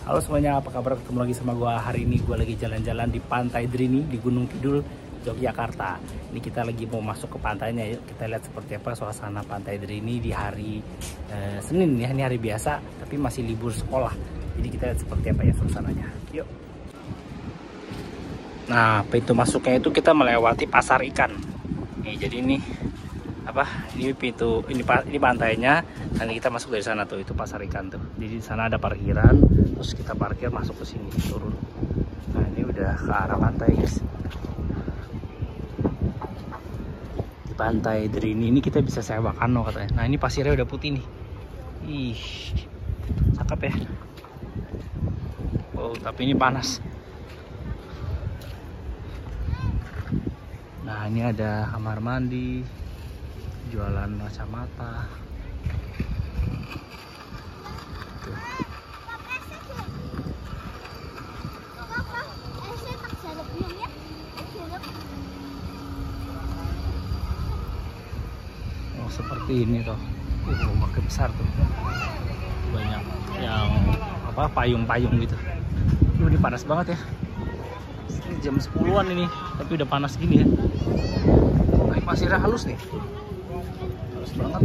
Halo semuanya, apa kabar? Ketemu lagi sama gua. Hari ini gua lagi jalan-jalan di Pantai Drini di Gunung Kidul, Yogyakarta. Ini kita lagi mau masuk ke pantainya. Yuk kita lihat seperti apa suasana Pantai Drini di hari Senin ya. Ini hari biasa tapi masih libur sekolah. Jadi kita lihat seperti apa ya suasananya. Yuk. Nah, pintu masuknya itu kita melewati pasar ikan. Nih, jadi ini apa? Ini pintu, ini pantainya. Nanti kita masuk dari sana tuh, itu pasar ikan tuh. Jadi di sana ada parkiran, terus kita parkir masuk ke sini turun. Nah, ini udah ke arah pantai, guys. Di Pantai Drini ini kita bisa sewa kano katanya. Nah, ini pasirnya udah putih nih. Ih, cakep ya. Oh, tapi ini panas. Nah, ini ada kamar mandi, jualan kacamata. Tuh. Oh, seperti ini toh. Makin besar tuh. Banyak yang apa payung-payung gitu. Ini panas banget ya. Ini jam 10-an ini, tapi udah panas gini ya. Ini pasirnya halus nih. Halus banget.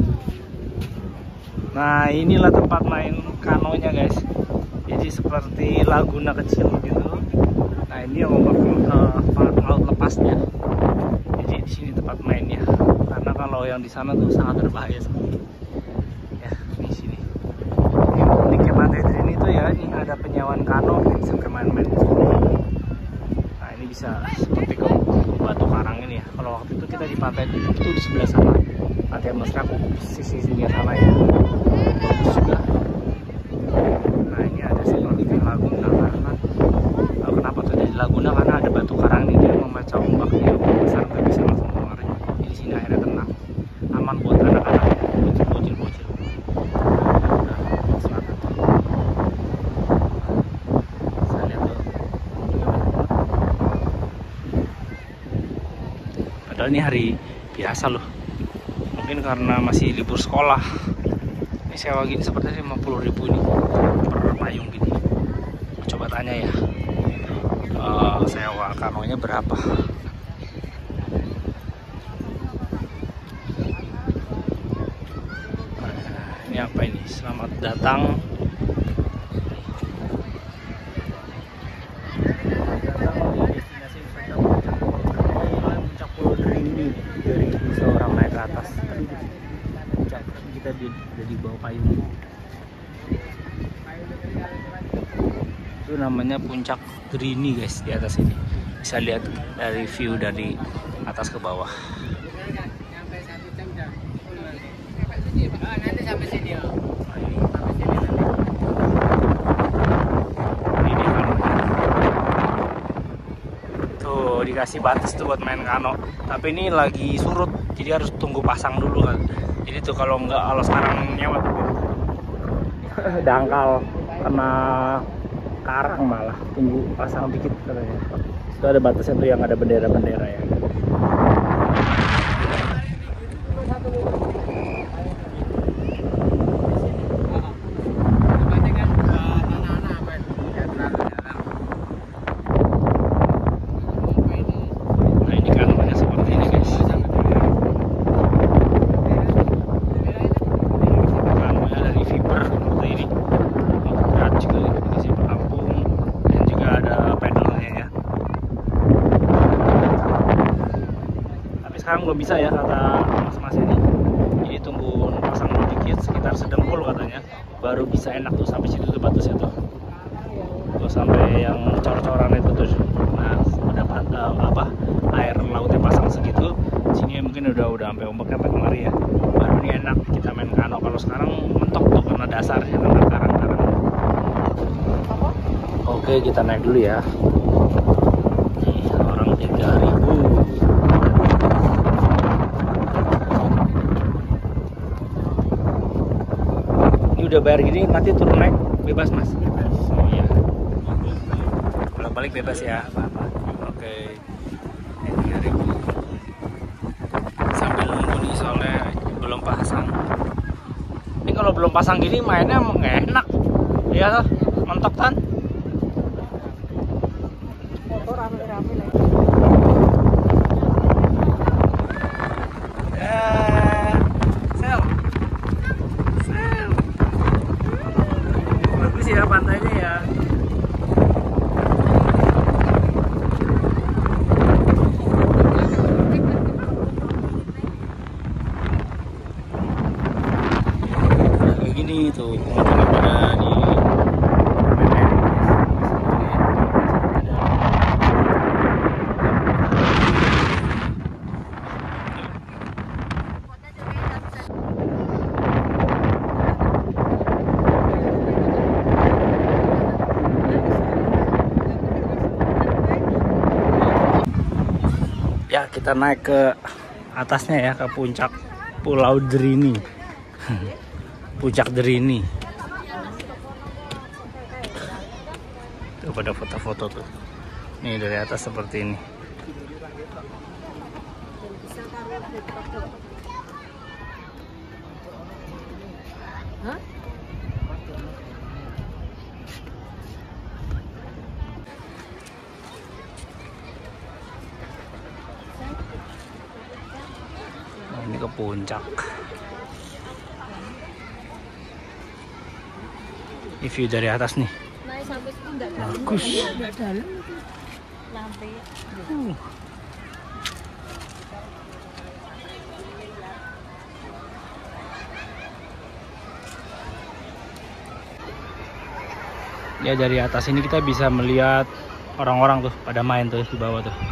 Nah, inilah tempat main kanonya, guys. Jadi seperti laguna kecil gitu. Nah, ini yang laut lepasnya. Jadi di sini tempat mainnya. Karena kalau yang di sana tuh sangat berbahaya sekali. Ya, di sini. Uniknya Pantai Drini itu ya, ini ada penyewaan kano, bisa main-main di sini. Nah, ini bisa seperti ke batu karang ini ya. Kalau waktu itu kita di pantai itu di sebelah sana. Pantai Mesra sisi sini sana ya. Bagus juga. Nah, ini ada seperti laguna karena kenapa tuh jadi laguna, karena ada batu karang ini dia membaca ombak dia besar, nggak bisa langsung keluar. Jadi sini akhirnya tenang, aman buat anak-anak ya, bocil-bocil. Padahal ini hari biasa loh. Mungkin karena masih libur sekolah. Ini sewa gini sepertinya 50.000 ini per payung gini. Coba tanya ya, sewa kanonya berapa? Ini apa ini? Selamat datang. Dari bisa orang naik ke atas. Kita di bawah payung. Itu namanya Puncak Drini, guys. Di atas ini bisa lihat dari view dari atas ke bawah. Nanti sampai sini ya. Tuh dikasih batas tuh buat main kano. Tapi ini lagi surut, jadi harus tunggu pasang dulu kan. Jadi tuh kalau sekarang nyewa tuh dangkal kena karang, malah tunggu pasang dikit katanya. Itu ada batasnya tuh yang ada bendera-bendera ya. Sekarang belum bisa ya kata mas-mas ini. Jadi tunggu pasang dulu dikit, sekitar sedengkul katanya, baru bisa enak tuh sampai situ tuh batasnya tuh. Tuh sampai yang cor-coran itu tuh. Nah, udah apa air lautnya pasang segitu. Sini mungkin udah sampai ombaknya sampai kemari ya. Baru ini enak kita main kano. Kalau sekarang mentok tuh karena dasarnya, karena karang-karang. Oke, kita naik dulu ya. Nih, orang 3.000. Udah bayar gini, nanti turun naik bebas mas? Bebas. Oh iya, balik bebas ya, apa-apa. Oke. Sambil nunggu nih soalnya belum pasang. Ini kalau belum pasang gini mainnya nggak enak ya, mentok kan. bagus ya pantainya ya. Kayak gini tuh pemandangan pada di ya, kita naik ke atasnya ya, ke puncak Pulau Drini. Puncak Drini. Tuh pada foto-foto tuh. Nih dari atas seperti ini. Ini ke puncak. Ini view dari atas nih. Bagus. Ya dari atas ini kita bisa melihat orang-orang tuh pada main tuh di bawah tuh.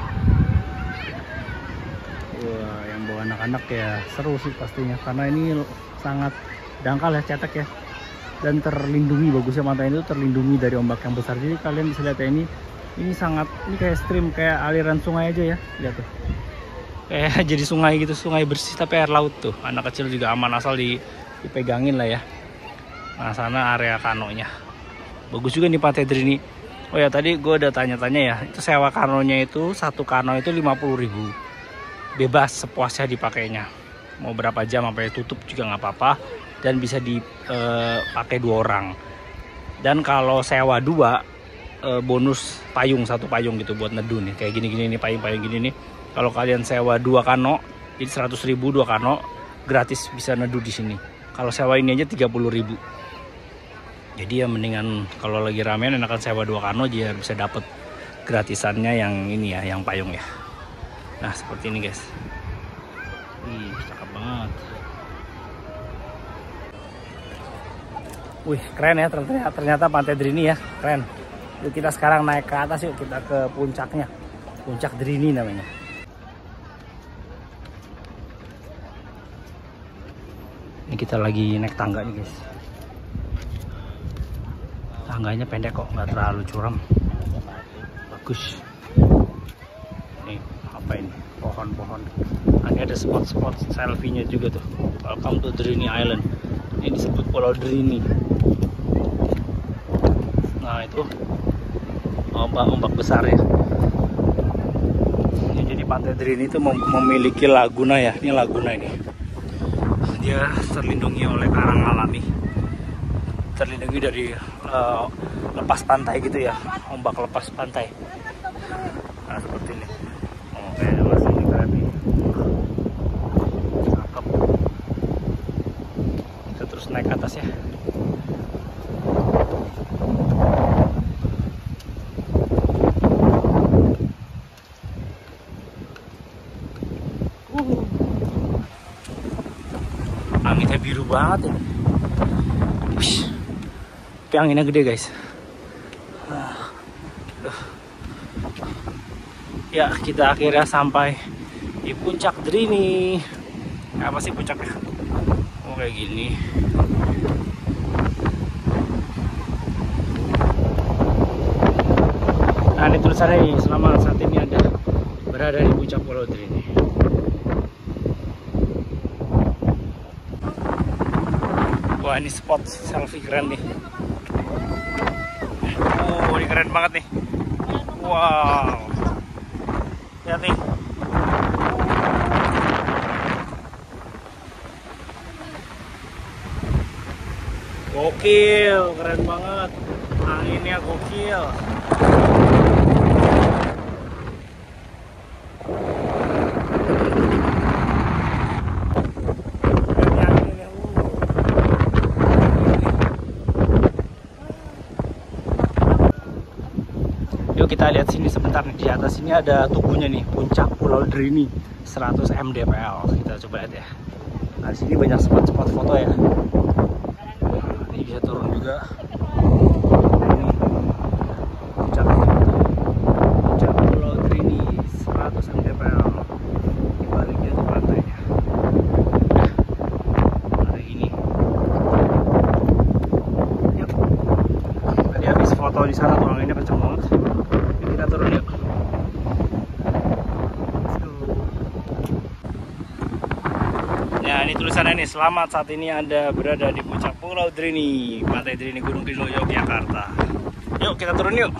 Wah, yang bawa anak-anak ya seru sih pastinya, karena ini sangat dangkal ya, cetek ya, dan terlindungi. Bagusnya pantai itu terlindungi dari ombak yang besar. Jadi kalian bisa lihat ya, ini sangat, ini kayak stream, kayak aliran sungai aja ya, lihat tuh, kayak jadi sungai gitu, sungai bersih tapi air laut tuh. Anak kecil juga aman asal dipegangin lah ya. Nah sana area kanonya, bagus juga nih Pantai Drini. Oh ya tadi gue udah tanya-tanya ya, itu sewa kanonya itu satu kano itu 50.000. Bebas sepuasnya dipakainya, mau berapa jam sampai tutup juga nggak apa-apa, dan bisa dipakai 2 orang. Dan kalau sewa 2 bonus payung, 1 payung gitu buat neduh nih, kayak gini-gini nih, payung-payung gini nih. Kalau kalian sewa 2 kano jadi 100.000, 2 kano gratis bisa neduh di sini. Kalau sewa ini aja 30.000. Jadi ya mendingan kalau lagi ramean enakan sewa 2 kano aja, bisa dapet gratisannya yang ini ya, yang payung ya. Nah seperti ini guys. Wih cakep banget. Wih keren ya, ternyata Pantai Drini ya, keren. Yuk kita sekarang naik ke atas, yuk kita ke puncaknya. Puncak Drini namanya. Ini kita lagi naik tangga nih guys. Tangganya pendek kok, nggak terlalu curam. Bagus. Nih apa ini, pohon-pohon. Ini ada spot-spot selfie-nya juga tuh. Welcome to Drini Island. Ini disebut Pulau Drini. Nah itu ombak besar ya. Ini jadi Pantai Drini itu memiliki laguna ya. Ini laguna ini. Dia terlindungi oleh karang alami. Terlindungi dari lepas pantai gitu ya, ombak lepas pantai. Nah seperti ini. Oh kayaknya masih ini keren nih. Cakep. Kita terus naik ke atas ya. Anginnya biru banget ya. Wish. Tapi anginnya gede guys. Ya kita akhirnya sampai di puncak Drini. Apa sih puncaknya? Oh kayak gini. Nah ini tulisannya nih, selamat saat ini Anda berada di puncak Pulau Drini. Wah ini spot selfie keren nih. Oh ini keren banget nih. Wow. Lihat nih. Gokil, keren banget. Anginnya gokil. kita lihat sini sebentar nih, di atas ini ada tubuhnya nih, puncak Pulau Drini 100 mdpl. Kita coba lihat ya. Nah, di sini banyak spot-spot foto ya. Ini bisa turun juga. Ini puncak Pulau Drini 100 mdpl. Di baliknya itu pantainya. Hari ini. Yuk. Tadi habis foto di sana tuh anginnya kenceng banget. Yuk, kita turun yuk. Nah, ini tulisannya nih, selamat saat ini Anda berada di puncak Pulau Drini, Pantai Drini, Gunung Kidul, Yogyakarta. Yuk, kita turun yuk.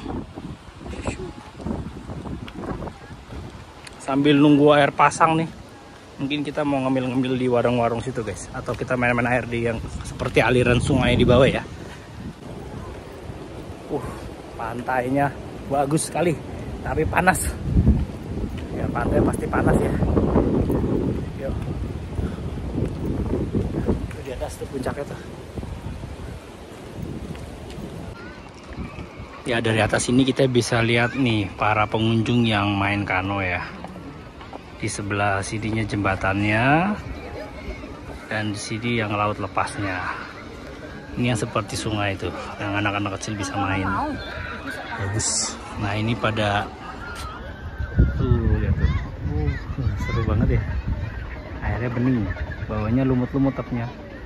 Sambil nunggu air pasang nih, mungkin kita mau ngemil-ngemil di warung-warung situ guys, atau kita main-main air di yang seperti aliran sungai di bawah ya. Pantainya bagus sekali, tapi panas. Ya, pantai pasti panas ya. Yuk. Di atas tuh puncaknya tuh. Ya, dari atas ini kita bisa lihat nih para pengunjung yang main kano ya. Di sebelah sininya jembatannya, dan di sini yang laut lepasnya. Ini yang seperti sungai itu, yang anak-anak kecil bisa main. Bagus. Nah, ini pada tuh lihat tuh. Seru banget ya. Airnya bening, bawahnya lumut-lumut tapnya.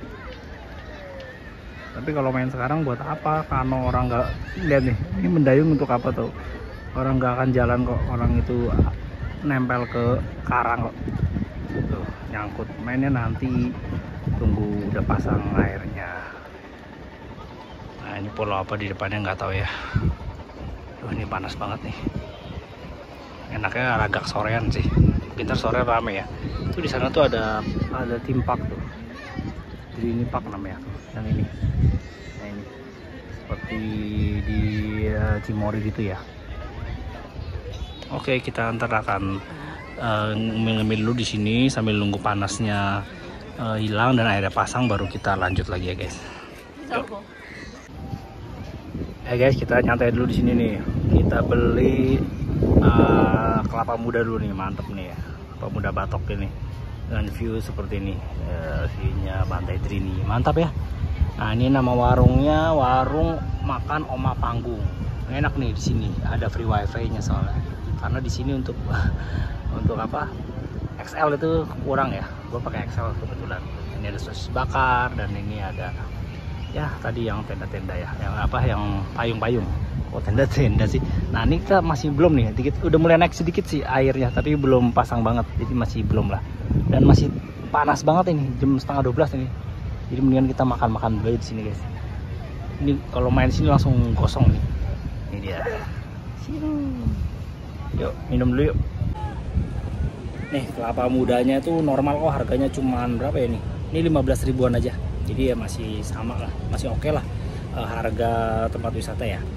Tapi kalau main sekarang buat apa? Kano orang nggak lihat nih. Ini mendayung untuk apa tuh? Orang nggak akan jalan kok. Orang itu nempel ke karang kok. Tuh, nyangkut. Mainnya nanti tunggu udah pasang airnya. Nah, ini pulau apa di depannya nggak tahu ya. Duh, ini panas banget nih. Enaknya agak sorean sih. Pintar sore rame ya. Itu di sana tuh ada theme park tuh. Drini Park namanya tuh. Yang ini. Nah, ini seperti di Cimory gitu ya. Oke, kita ntar akan ngemil-ngemil dulu di sini sambil nunggu panasnya hilang dan airnya pasang, baru kita lanjut lagi ya guys. Yuk. Guys, kita nyantai dulu di sini nih. Kita beli kelapa muda dulu nih, mantep nih ya. Kelapa muda batok ini dengan view seperti ini, view-nya Pantai Drini, mantap ya. Nah, ini nama warungnya warung makan Oma Panggung. Enak nih di sini, ada free wifi-nya soalnya. Karena di sini untuk apa? XL itu kurang ya. Gue pakai XL kebetulan. Ini ada sosis bakar dan ini ada ya tadi yang tenda-tenda ya, yang apa, yang payung-payung. Oh, tenda-tenda sih. Nah, ini kita masih belum nih, dikit udah mulai naik sedikit sih airnya, tapi belum pasang banget, jadi masih belum lah. Dan masih panas banget ini, jam 11:30 ini. Jadi mendingan kita makan-makan dulu di sini guys. Ini kalau main sini langsung kosong nih. Ini dia. Yuk, minum dulu yuk. Nih, kelapa mudanya tuh normal kok, harganya cuman berapa ya nih? Ini 15 ribuan aja. Jadi ya masih sama lah, masih oke lah harga tempat wisata ya.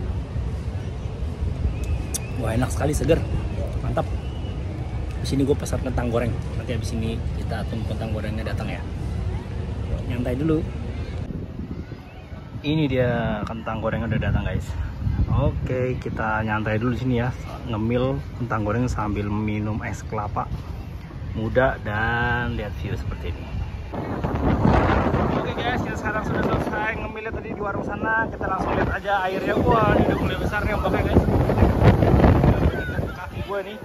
Wah, enak sekali, seger, mantap. Di sini gue pesan kentang goreng. Nanti habis ini kita tunggu kentang gorengnya datang ya. Nyantai dulu. Ini dia kentang gorengnya udah datang guys. Oke, kita nyantai dulu di sini ya, ngemil kentang goreng sambil minum es kelapa muda dan lihat view seperti ini. Oke guys, kita sekarang sudah selesai ngemilnya tadi di warung sana. Kita langsung lihat aja airnya. Wah, ini udah mulai besar nih ombaknya guys. Kaki gue nih.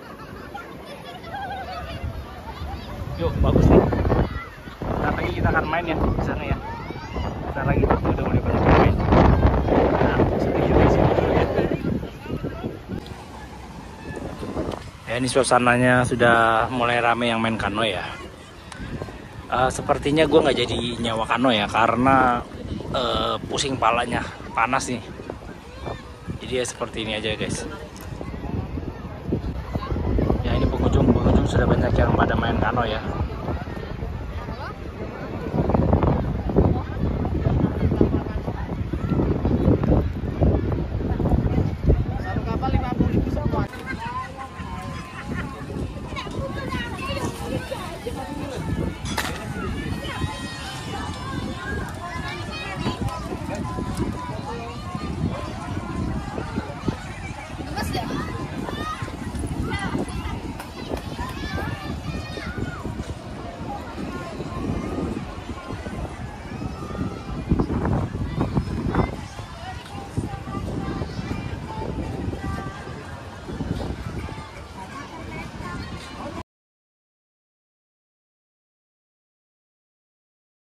Yuk, bagus nih. Ntar lagi kita akan main ya di sana ya. Ntar lagi udah mulai banyak main. Nah, setuju di sini dulu ya. Ya, ini suasananya sudah mulai rame yang main kano ya. Sepertinya gue nggak jadi nyawa kano ya, karena pusing palanya, panas nih. Jadi ya seperti ini aja guys. Ya, ini pengunjung sudah banyak yang pada main kano ya.